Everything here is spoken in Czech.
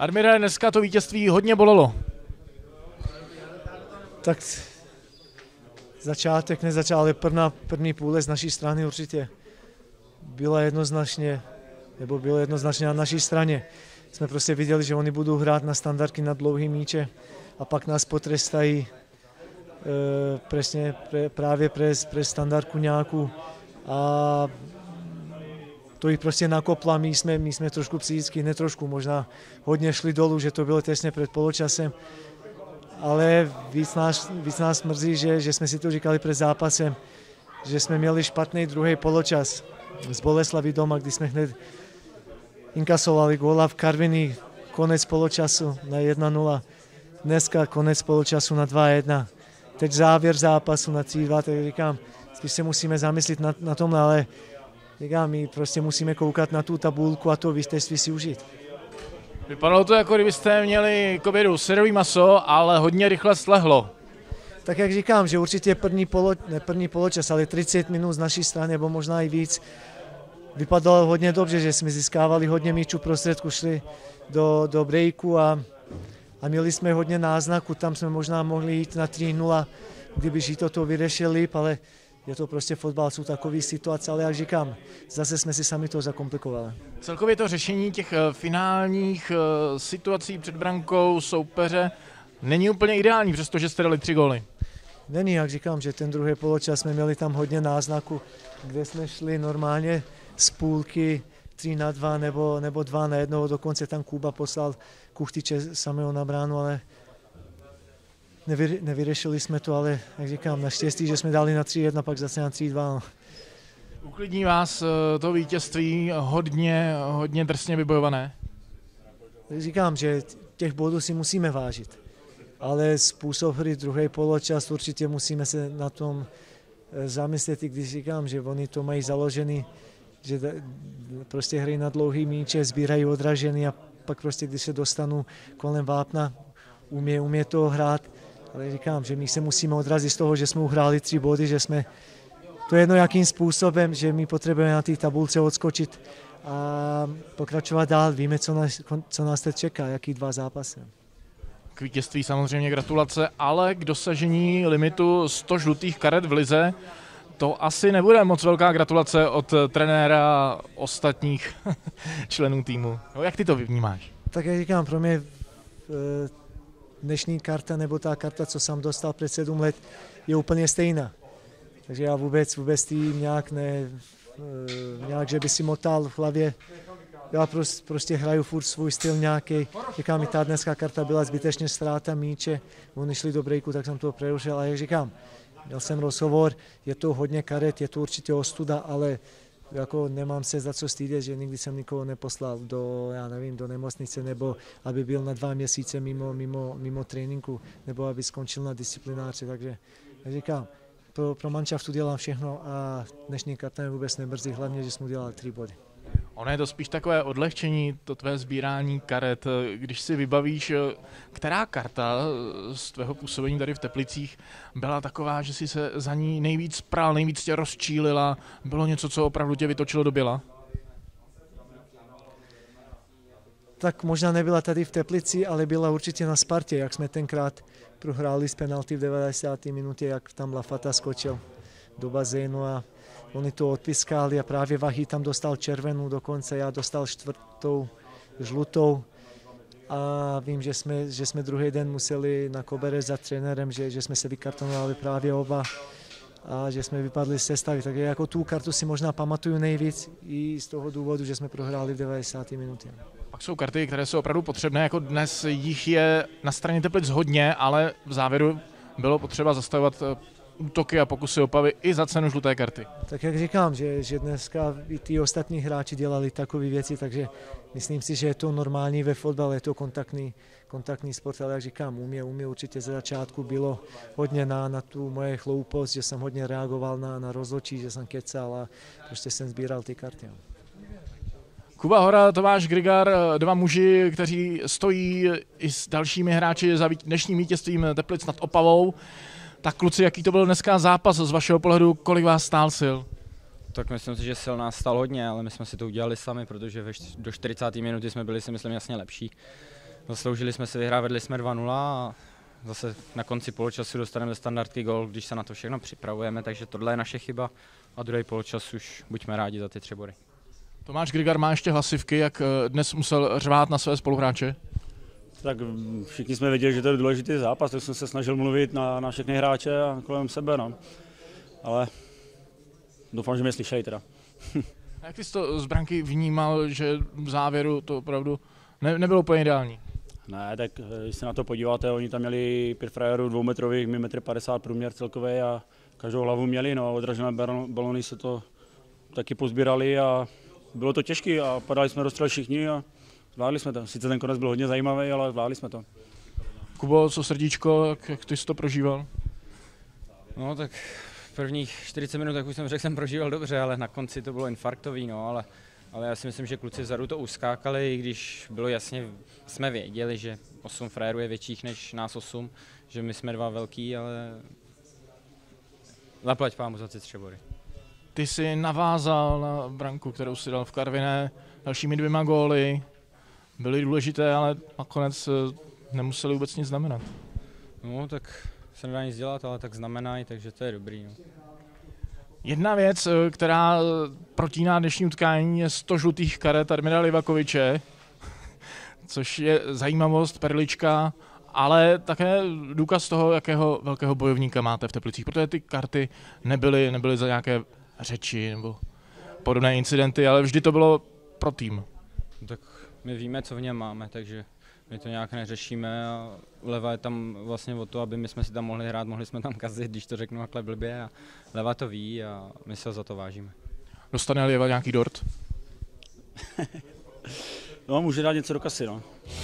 Admire, dneska to vítězství hodně bolelo. Tak začátek nezačal, ale první půle z naší strany určitě bylo jednoznačně na naší straně. Jsme prostě viděli, že oni budou hrát na standardky na dlouhý míče a pak nás potrestají právě pre standardku nějakou a to jich prostě nakopla, my jsme trošku psychicky, ne trošku, možná hodně šli dolů, že to bylo těsně před poločasem, ale víc nás mrzí, že jsme si to říkali před zápasem, že jsme měli špatný druhý poločas z Boleslavy doma, kdy jsme hned inkasovali góla v Karviní, konec poločasu na 1-0, dneska konec poločasu na 2-1, teď závěr zápasu na 3-2, tak říkám, spíš se musíme zamyslet na tomhle, ale říkám, my prostě musíme koukat na tu tabulku a to vítězství si užít. Vypadalo to, jako kdybyste měli k obědu syrový maso, ale hodně rychle slehlo. Tak jak říkám, že určitě první poločas, ale 30 minut z naší strany, nebo možná i víc, vypadalo hodně dobře, že jsme získávali hodně míčů prostředku, šli do breaku a měli jsme hodně náznaku, tam jsme možná mohli jít na 3-0, kdyby Žito to vyřešil líp, ale je to prostě fotbal, jsou takové situace, ale jak říkám, zase jsme si sami to zakomplikovali. Celkově to řešení těch finálních situací před brankou soupeře není úplně ideální, přestože jste dali 3 góly. Není, jak říkám, že ten druhý poločas jsme měli tam hodně náznaku, kde jsme šli normálně z půlky 3-2 nebo 2-1, dokonce tam Kuba poslal Kuchtiče samého na bránu, ale nevyřešili jsme to, ale jak říkám, naštěstí, že jsme dali na 3-1, pak zase na 3-2. Uklidní vás to vítězství hodně drsně vybojované? Tak říkám, že těch bodů si musíme vážit, ale způsob hry druhý poločas určitě musíme se na tom zamyslet, i když říkám, že oni to mají založený, že prostě hrají na dlouhý míče, sbírají odražený a pak prostě, když se dostanou kolem vápna, umí to hrát. Ale říkám, že my se musíme odrazit z toho, že jsme uhráli 3 body, že jsme, to je jedno jakým způsobem, že my potřebujeme na té tabulce odskočit a pokračovat dál. Víme, co nás teď čeká, jaký 2 zápasy. K vítězství samozřejmě gratulace, ale k dosažení limitu 100 žlutých karet v lize to asi nebude moc velká gratulace od trenéra a ostatních členů týmu. No, jak ty to vnímáš? Tak jak říkám, pro mě dnešní karta nebo ta karta, co jsem dostal před 7 let, je úplně stejná. Takže já vůbec tým nějak že by si motal v hlavě. Já prostě hraju furt svůj styl nějaký. Říkám, mi ta dneska karta byla zbytečně ztráta míče, oni šli do breaku, tak jsem to prerušil. A jak říkám, měl jsem rozhovor, je to hodně karet, je to určitě ostuda, ale jako nemám se za co stydět, že nikdy jsem nikoho neposlal do nemocnice, nebo aby byl na 2 měsíce mimo tréninku, nebo aby skončil na disciplináře. Takže jak říkám, pro manšaftu dělám všechno a dnešní karta mě vůbec nemrzí, hlavně, že jsme udělali 3 body. Ono je to spíš takové odlehčení, to tvé sbírání karet, když si vybavíš, která karta z tvého působení tady v Teplicích byla taková, že si se za ní nejvíc prál, nejvíc tě rozčílila, bylo něco, co opravdu tě vytočilo do běla? Tak možná nebyla tady v Teplici, ale byla určitě na Spartě, jak jsme tenkrát prohráli z penalty v 90. minutě, jak tam Lafata skočil do bazénu a oni to odpiskali a právě Vahy tam dostal červenou dokonce, já dostal 4. žlutou a vím, že jsme druhý den museli na koberec za trenérem, že jsme se vykartonovali právě oba a že jsme vypadli z sestavy, takže jako tu kartu si možná pamatuju nejvíc i z toho důvodu, že jsme prohráli v 90. minutě. Pak jsou karty, které jsou opravdu potřebné, jako dnes jich je na straně Teplic hodně, ale v závěru bylo potřeba zastavovat útoky a pokusy Opavy i za cenu žluté karty. Tak jak říkám, že dneska i ty ostatní hráči dělali takové věci, takže myslím si, že je to normální ve fotbale, je to kontaktní sport, ale jak říkám, umí určitě ze začátku bylo hodně na tu moje chloupost, že jsem hodně reagoval na rozhodčí, že jsem kecal a prostě jsem sbíral ty karty. Kuba Hora, Tomáš Grigar, 2 muži, kteří stojí i s dalšími hráči za dnešním vítězstvím Teplic nad Opavou. Tak kluci, jaký to byl dneska zápas z vašeho pohledu, kolik vás stál sil? Tak myslím si, že sil nás stál hodně, ale my jsme si to udělali sami, protože do 40. minuty jsme byli, si myslím, jasně lepší. Zasloužili jsme si vyhrát, vedli jsme 2-0 a zase na konci poločasu dostaneme ze standardky gól, když se na to všechno připravujeme, takže tohle je naše chyba a druhý poločas už buďme rádi za ty 3 body. Tomáš Grigar má ještě hlasivky, jak dnes musel řvát na své spoluhráče? Tak všichni jsme věděli, že to je důležitý zápas, tak jsem se snažil mluvit na všechny hráče a kolem sebe, no. Ale doufám, že mě slyšeli teda. A jak ty jsi to z branky vnímal, že v závěru to opravdu nebylo úplně ideální? Ne, tak když se na to podíváte, oni tam měli 5 frajerů 2 metrových, my 1,50 m průměr celkový a každou hlavu měli, no, odražené balony se to taky pozbírali a bylo to těžké a padali jsme do střel všichni a zvládli jsme to. Sice ten konec byl hodně zajímavý, ale zvládli jsme to. Kubo, co srdíčko, jak ty jsi to prožíval? No tak prvních 40 minut, jak už jsem řekl, jsem prožíval dobře, ale na konci to bylo infarktový, no, ale já si myslím, že kluci vzadu to uskákali, i když bylo jasně, jsme věděli, že 8 frérů je větších než nás 8, že my jsme 2 velký, ale zaplať pámu za ty 3 body. Ty jsi navázal na branku, kterou si dal v Karviné, dalšími 2 góly, byly důležité, ale nakonec nemuseli vůbec nic znamenat. No tak se nedá nic dělat, ale tak znamenají, takže to je dobrý. No. Jedna věc, která protíná dnešní utkání, je 100 žlutých karet Admira Livakoviče, což je zajímavost, perlička, ale také důkaz toho, jakého velkého bojovníka máte v Teplicích, protože ty karty nebyly za nějaké řeči nebo podobné incidenty, ale vždy to bylo pro tým. Tak my víme, co v něm máme, takže my to nějak neřešíme a Leva je tam vlastně o to, aby my jsme si tam mohli hrát, mohli jsme tam kazit, když to řeknu takhle blbě a Leva to ví a my se za to vážíme. Dostane Leva nějaký dort? No, může dát něco do kasy, no.